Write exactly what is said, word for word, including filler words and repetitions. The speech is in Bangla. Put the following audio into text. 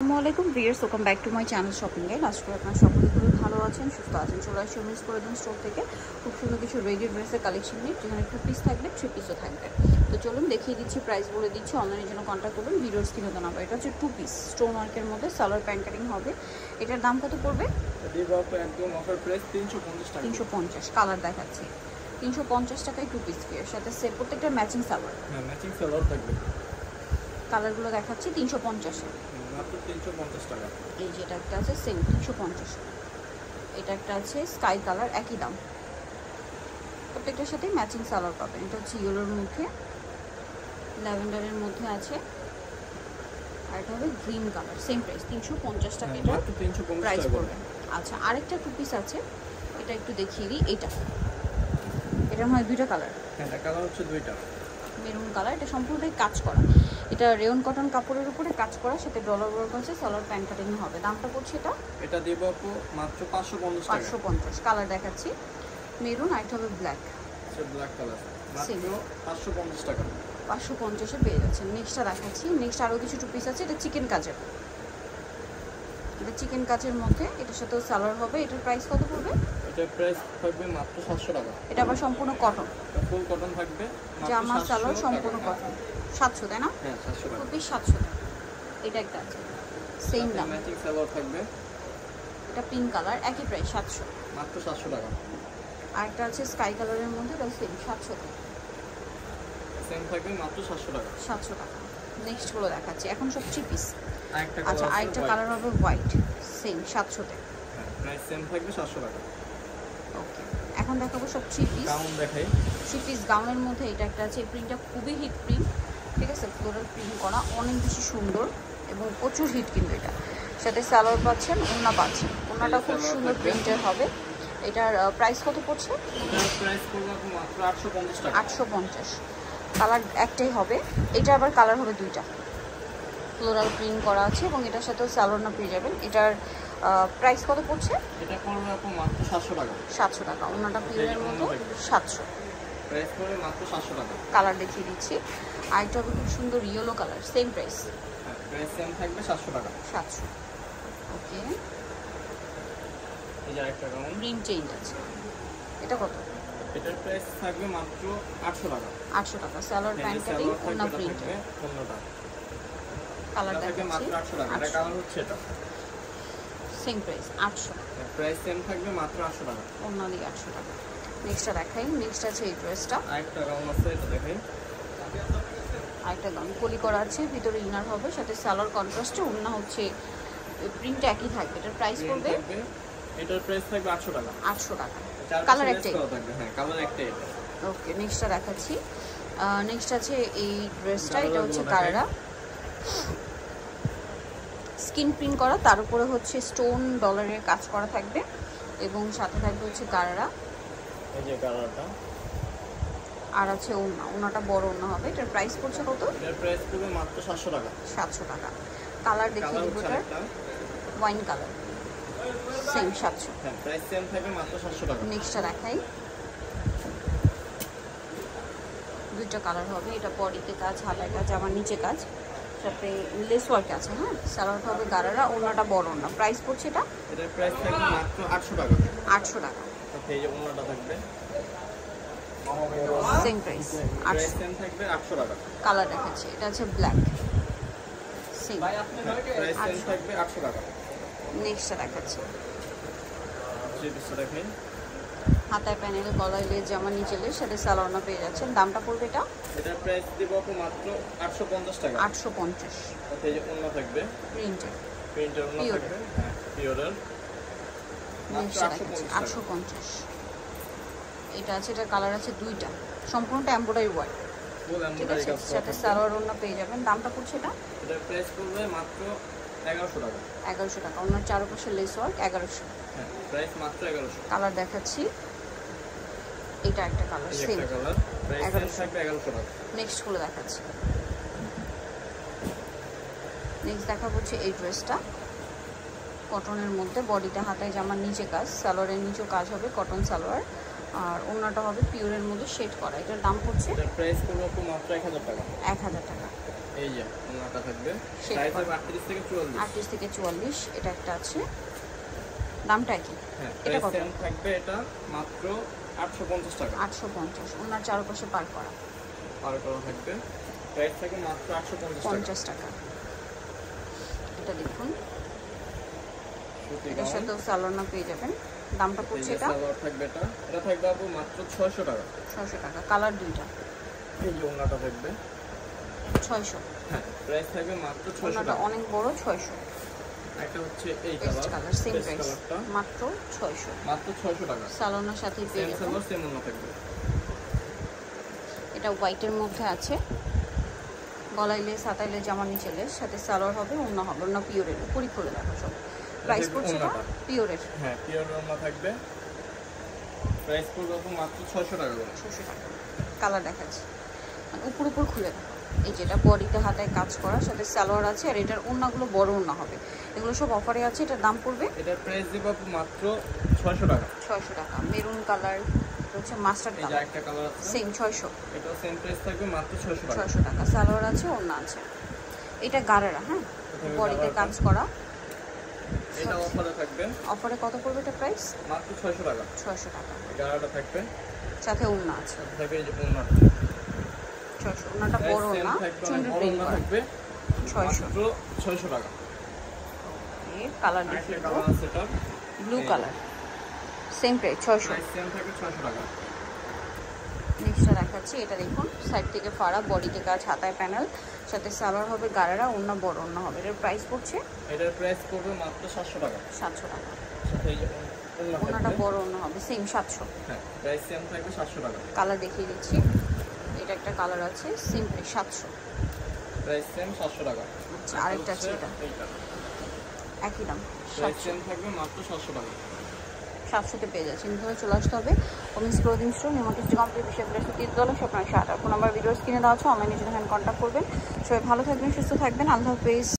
আসসালামু আলাইকুম viewers, welcome back to my channel shopping guide. আশা করি আপনারা সকলে খুবই ভালো আছেন, সুস্থ আছেন। চলে আসছি মিস করে দিন স্টোর থেকে খুব সুন্দর কিছু রেডি ড্রেসের কালেকশন নিয়ে, যেখানে টু পিস থাকবে, থ্রি পিসও থাকবে। তো চলুন দেখিয়ে দিচ্ছি, প্রাইস বলে দিচ্ছি। অনলাইনের জন্য কন্ট্যাক্ট করুন, ভিডিওর স্ক্রিনে তো নাম্বার। এটা হচ্ছে টু পিস স্টোন ওয়ার্কের মধ্যে সালোয়ার প্যান্ট কাটিং হবে। এটার দাম কত পড়বে? একদম অফার প্রাইস তিনশো পঞ্চাশ টাকা। তিনশো পঞ্চাশ কালার দেখাচ্ছি। তিনশো পঞ্চাশ টাকায় টু পিস এর সাথে সেট প্রত্যেকটা ম্যাচিং সালোয়ার। হ্যাঁ, ম্যাচিং সালোয়ার থাকবে। কালারগুলো দেখাচ্ছি তিনশো পঞ্চাশে, মাত্র তিনশো পঞ্চাশ টাকা। এই যেটা একটা আছে সেম তিনশো পঞ্চাশ, এটা একটা আছে স্কাই কালার, একই দাম। প্রত্যেকটার সাথে ম্যাচিং সালোয়ার পাবেন। এটা হচ্ছে ইয়েলোর মধ্যে, ল্যাভেন্ডারের মধ্যে আছে, আর এটা হবে গ্রিন কালার। সেম প্রাইস তিনশো পঞ্চাশ টাকা এটা প্রাইস পড়বে। আচ্ছা, আরেকটা টু পিস আছে, এটা একটু দেখিয়ে দিই। এইটা এটা হয় দুইটা কালার। হ্যাঁ, এটা কালার হচ্ছে দুইটা। মেরুন কালার, এটা সম্পূর্ণটাই কাজ করা। এটা রেয়ন কটন কাপড়ের উপরে কাজ করা, সাথে ডলার ওয়ার্ক আছে, সালোয়ার প্যান্ট কাটিং হবে। দামটা পড়ছে এটা এটা দেব আপু মাত্র পাঁচশো পঞ্চাশ টাকা। পাঁচশো পঞ্চাশ কালার দেখাচ্ছি, মেরুন আর এটা হবে ব্ল্যাক। এটা ব্ল্যাক কালার, মাত্র পাঁচশো পঞ্চাশ টাকা। পাঁচশো পঞ্চাশে পেয়ে যাচ্ছেন। নেক্সটটা দেখাচ্ছি। নেক্সট আরও কিছু টু পিস আছে। এটা চিকেন কাজের, এটা চিকেন কাজের মধ্যে, এটার সাথেও সালোয়ার হবে। এটার প্রাইস কত পড়বে? এটার প্রাইস থাকবে মাত্র সাতশো টাকা। এটা আবার সম্পূর্ণ কটন, ফুল কটন থাকবে, জামা সালোয়ার সম্পূর্ণ কটন। সাতশো, তাই না? হ্যাঁ, সাতশো টাকা। খুবই সাতশো। এটা একটা আছে সেম দাম, ম্যাচিং সালোয়ার থাকবে। এটা পিঙ্ক কালার, একই প্রাইস সাতশো, মাত্র সাতশো টাকা। আর একটা আছে স্কাই কালারের মধ্যে, এটা সেম সাতশো, সেম থাকবে মাত্র সাতশো টাকা। সাতশো টাকা। নেক্সট গুলো দেখাচ্ছি, এখন সব থ্রি পিস। আরেকটা আচ্ছা, আরেকটা কালার হবে হোয়াইট, সেম সাতশোতে। হ্যাঁ, প্রাইস সেম থাকবে সাতশো টাকা। ওকে, এখন দেখাবো সব থ্রি পিস। গাউন দেখাই। থ্রি পিস গাউনের মধ্যে এটা একটা আছে, এই প্রিন্টটা খুবই হিট প্রিন্ট, ঠিক আছে? ফ্লোরাল প্রিন্ট করা, অনেক বেশি সুন্দর এবং প্রচুর হিট কিন্তু। এটা সাথে সালোয়ার পাচ্ছেন, ওড়না পাচ্ছেন। ওড়নাটা খুব সুন্দর প্রিন্টের হবে। এটার প্রাইস কত পড়ছে? এটার প্রাইস পড়বে মাত্র আটশো পঞ্চাশ টাকা। আটশো পঞ্চাশ। কালার একটাই হবে, এটা আবার কালার হবে দুইটা। ফ্লোরাল প্রিন্ট করা আছে এবং এটার সাথেও সালোয়ার পেয়ে যাবেন। এটার প্রাইস কত পড়ছে? এটা পড়বে আপু মাত্র সাতশো টাকা। সাতশো টাকা। ওনাটা প্রিন্টের মতো সাতশো, প্রাইস পড়বে মাত্র সাতশো টাকা। কালার দেখিয়ে দিচ্ছি। আর এটা হবে খুব সুন্দর yellow colour, same price, price same থাকবে সাতশো টাকা। সাতশো। ওকে, এই যে আরেকটা গাউন, প্রিন্ট চেঞ্জ আছে। এটা কত? এটার প্রাইস থাকবে মাত্র আটশো টাকা। আটশো টাকা। সালোয়ার প্যান্ট কাটিং, ওনা প্রিন্ট, অন্যটা কালার থাকবে দেখাচ্ছি মাত্র আটশো টাকা। এটা কালার হচ্ছে এটা, সেম প্রাইস আটশো। প্রাইস সেম থাকবে মাত্র আটশো টাকা। ওনা দিয়ে আটশো টাকা। নেক্সটটা দেখাই। নেক্সট আছে এই ড্রেসটা, আরেকটা গাউন আছে, এটা দেখাই। আরেকটা গাউন কলি করা আছে, ভিতরে ইনার হবে, সাথে সালোয়ার কন্ট্রাস্টে, ওনা হচ্ছে প্রিন্ট একই থাকবে। এটার প্রাইস পড়বে, এটার প্রাইস থাকবে আটশো টাকা। আটশো টাকা। কালার একটাই থাকবে। হ্যাঁ, কালার একটাই। ওকে, নেক্সটটা দেখাচ্ছি। নেক্সট আছে এই ড্রেসটা, এটা হচ্ছে কারারা, স্কিন প্রিন্ট করা, তার উপরে হচ্ছে স্টোন ডলারের কাজ করা থাকবে এবং সাথে থাকবে হচ্ছে কারারা। এই যে কালারটা, আর আছে ওড়না, ওড়নাটা বড় ওড়না হবে। এটার প্রাইস পড়ছে কত? এটার প্রাইস পড়বে মাত্র সাতশো টাকা। সাতশো টাকা। কালার দেখিয়ে দিব, এটার ওয়াইন কালার, সেম সাতশো। হ্যাঁ, প্রাইস সেম থাকবে মাত্র সাতশো টাকা। নেক্সটটা দেখাই। দুইটা কালার হবে, এটা বডিতে কাজ, হাতায় কাজ, আমার নিচে কাজ, সাথে লেস ওয়ার্ক আছে। হ্যাঁ, সালোয়ারটা হবে গারারা, ওড়নাটা বড় ওড়না। প্রাইস পড়ছে এটা? এটার প্রাইস থাকবে মাত্র আটশো টাকা। আটশো টাকা। এই যে ওড়নাটা থাকবে, সেম প্রাইস প্রাইস সেম থাকবে আটশো টাকা। কালার দেখাচ্ছি, এটা আছে ব্ল্যাক, সেম প্রাইস সেম থাকবে আটশো টাকা। নেক্সটটা দেখাচ্ছি। যে পিসটা দেখেন, হাতায় প্যানেল, গলায় লেস, জামা নিচে লেস, সাথে সালোয়ার পেয়ে যাচ্ছেন। দামটা পড়বে এটা? এটার প্রাইস দিব আপু মাত্র আটশো পঞ্চাশ টাকা। আটশো পঞ্চাশ। এই যে ওড়না থাকবে, প্রিন্টের, প্রিন্টের ওড়না থাকবে, হ্যাঁ পিওরের। নেক্সটটা দেখাচ্ছি আটশো পঞ্চাশ। এটা আছে, এটা কালার আছে দুইটা, সম্পূর্ণটা এমব্রয়ডারি ওয়ার্ক, ঠিক আছে? সাথে সালোয়ার ওড়না পেয়ে যাবেন। দামটা পড়ছে এটা? এটার প্রাইস পড়বে মাত্র এগারোশো টাকা। এগারোশো টাকা। ওনার চারপাশে লেস ওয়ার্ক, এগারোশো। হ্যাঁ, প্রাইস মাত্র এগারোশো। কালার দেখাচ্ছি, এটা একটা কালার, সেম কালার, প্রাইস থাকবে এগারোশো টাকা। নেক্সট গুলো দেখাচ্ছি। নেক্সট দেখা হচ্ছে এই ড্রেসটা, কটনের মধ্যে, বডিতে হাতায় জামার নিচে কাজ, সালোয়ারের নিচেও কাজ হবে, কটন সালোয়ার, আর ওড়নাটা হবে পিওরের মধ্যে শেড করা। এটার দাম পড়ছে এটার প্রাইস পড়বে আপু মাত্র এক হাজার টাকা। এক হাজার টাকা। এই যে ওড়নাটা থাকবে Shade সাইজ করা। হবে আটত্রিশ থেকে চুয়াল্লিশ। আটত্রিশ থেকে চুয়াল্লিশ। এটা একটা আছে, দামটা কি? হ্যাঁ এটা প্রাইস কত? সেম থাকবে, এটা মাত্র আটশো পঞ্চাশ টাকা। আটশো পঞ্চাশ। ওনার চারপাশে পার করা আর করা থাকবে, প্রাইস থাকবে মাত্র আটশো পঞ্চাশ টাকা। পঞ্চাশ টাকা। এটা দেখুন, সুতি এটার গাউন। সাথেও সালোয়ার পেয়ে যাবেন। দামটা এই পড়ছে যে এটা সালোয়ার থাকবে, এটা এটা থাকবে আপু মাত্র ছয়শো টাকা। ছয়শো টাকা। কালার দুইটা, এই যে ওড়নাটা থাকবে ছয়শো। হ্যাঁ প্রাইস থাকবে মাত্র ছয়শো ওনাটা টাকা। অনেক বড়, ছয়শো। একটা হচ্ছে এই paste colour, colour, same paste price, কালারটা মাত্র ছয়শো। মাত্র ছয়শো টাকা। সালোয়ারের সাথে পেয়ে সেম যাবেন। সালোয়ার সেম ওড়না থাকবে। এটা হোয়াইটের মধ্যে আছে, গলায় লেস, হাতায় লেস, জামার নিচে লেস, সাথে সালোয়ার হবে, ওড়না হবে। ওড়না পিওরের, উপরই খুলে দেখো সব। প্রাইস দেখবে পড়ছে এটা ওড়নাটা। পিওরের হ্যাঁ পিওর ওড়না থাকবে, প্রাইস পড়বে আপু মাত্র ছয়শো টাকা করে। ছশো টাকা। কালার দেখাচ্ছি, মানে উপর উপর খুলে দেখো। এই যেটা বডিতে হাতায় কাজ করা, সাথে সালোয়ার আছে, আর এটার ওড়নাগুলো বড় ওড়না হবে। এগুলো সব অফারে আছে। এটার দাম পড়বে এটার প্রাইস দিব আপু মাত্র ছয়শো টাকা। ছয়শো টাকা। মেরুন কালার, হচ্ছে মাস্টার্ড এই যে কালার, একটা কালার আছে, সেম ছয়শো। এটাও সেম প্রাইস থাকবে মাত্র ছয়শো টাকা। ছয়শো টাকা। সালোয়ার আছে, ওড়না আছে। এটা গাড়েরা, হ্যাঁ, বডিতে কাজ করা। এটা অফারে থাকবে, অফারে কত পড়বে এটা প্রাইস? মাত্র ছয়শো টাকা। ছয়শো টাকা। গাড়াটা থাকবে, সাথে ওড়না আছে, থাকবে এই যে ওড়নাটা। ছয়শো। ওড়নাটা বড় Price না, same থাকবে, চুনরি বড় প্রিন্ট ওড়না করা, থাকবে ছয়শো। মাত্র ছয়শো টাকা। এই কালার আরেকটা দেখিয়ে কালার দেবো, আছে, এটা ব্লু কালার, সেম প্রাইস ছয়শো। প্রাইস সেম থাকবে ছয়শো টাকা। নেক্সটটা দেখাচ্ছি, এটা দেখুন, সাইড থেকে ফাড়া, বডিতে কাজ, হাতায় প্যানেল, সাথে সালোয়ার হবে গাড়ারা, ওড়না বড় ওড়না হবে। এটার প্রাইস পড়ছে এটার প্রাইস পড়বে মাত্র সাতশো টাকা। সাতশো টাকা। সাথে এই যে ওড়না ওড়নাটা থাকবে, বড় ওড়না হবে, সেম সাতশো। হ্যাঁ প্রাইস সেম থাকবে সাতশো টাকা। কালার দেখিয়ে দিচ্ছি, এটা একটা কালার আছে, সেম প্রাইস সাতশো। প্রাইস সেম সাতশো টাকা। আচ্ছা, আরেকটা আছে, এটা এইটা একই দাম, প্রাইস সাতশো। সেম থাকবে মাত্র সাতশো টাকা। সাতশোতে পেয়ে যাচ্ছে। কিন্তু চলে আসতে হবে ওমেন্স ক্লোদিং স্টোর, নিমন্ত্রিত কমপ্লিট বিষয় প্লেসে তিরতলা, স্বপ্ন সাত। আর ফোন নাম্বার ভিডিওস কিনে দেওয়া আছে, অনলাইনে যদি কন্ট্যাক্ট করবেন। সবাই ভালো থাকবেন, সুস্থ থাকবেন, আল্লাহ হাফেজ।